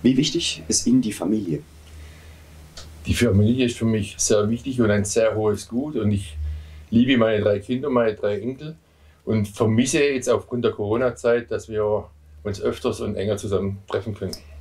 Wie wichtig ist Ihnen die Familie? Die Familie ist für mich sehr wichtig und ein sehr hohes Gut. Und ich liebe meine 3 Kinder, meine 3 Enkel und vermisse jetzt aufgrund der Corona-Zeit, dass wir uns öfters und enger zusammen treffen können.